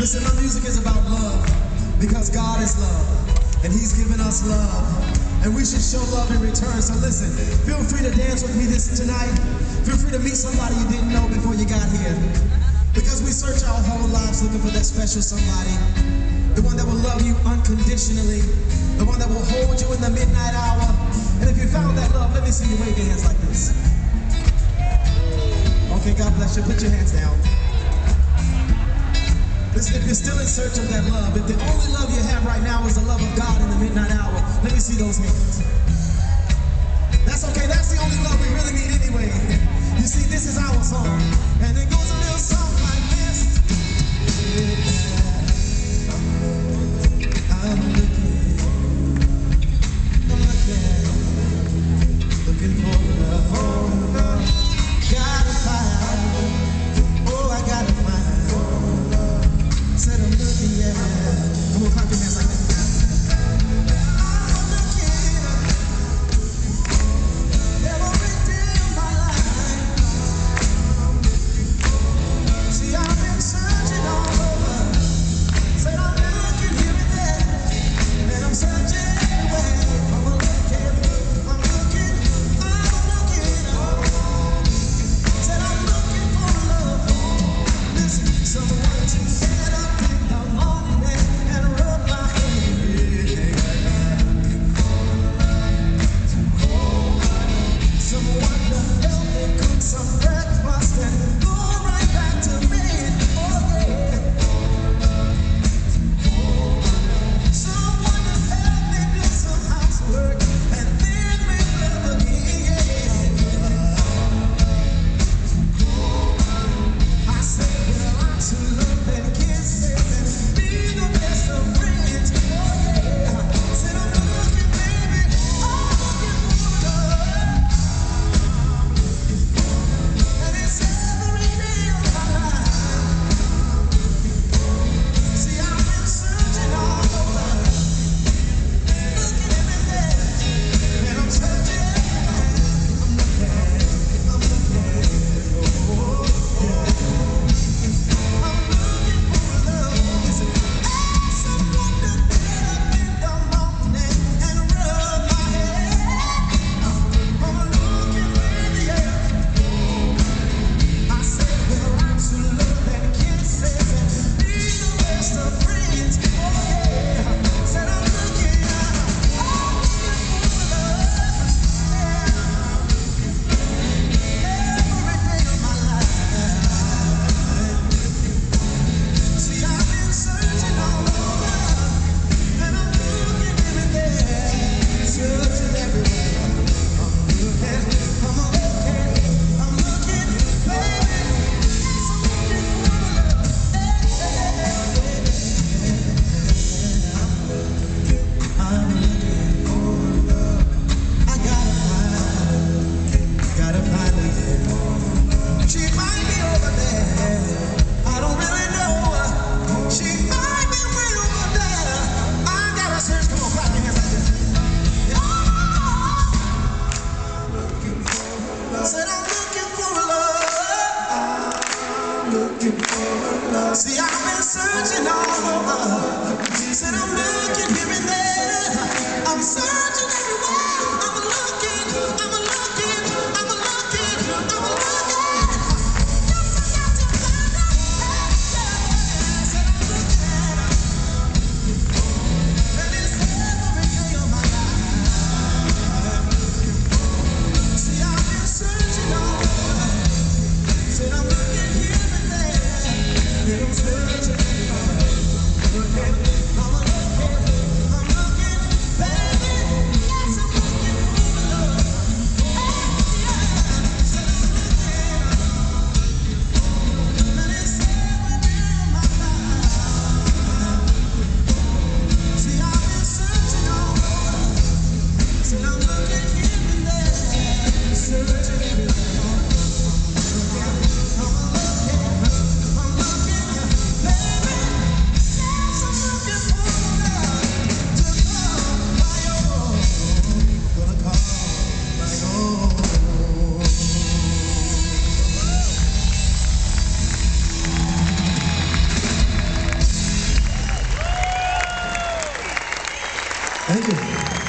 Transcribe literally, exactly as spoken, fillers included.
Listen, my music is about love because God is love and He's given us love and we should show love in return. So listen, feel free to dance with me this tonight. Feel free to meet somebody you didn't know before you got here, because we search our whole lives looking for that special somebody, the one that will love you unconditionally, the one that will hold you in the midnight hour. And if you found that love, let me see you wave your hands like this. Okay, God bless you. Put your hands down. Listen, if you're still in search of that love, if the only love you have right now is the love of God in the midnight hour, let me see those hands. That's okay. That's the only love we really need anyway. You see, this is our song, and it goes a little something like this. I'm looking, I'm looking, looking for a home. Gotta find, oh, I gotta find. Said I'm looking, yeah. Come on, clap your hands like that. I'm looking, everything in my life. See, I've been searching all over. Said I'm looking here and there, and I'm searching everywhere. I'm looking, I'm looking, I'm Thank you.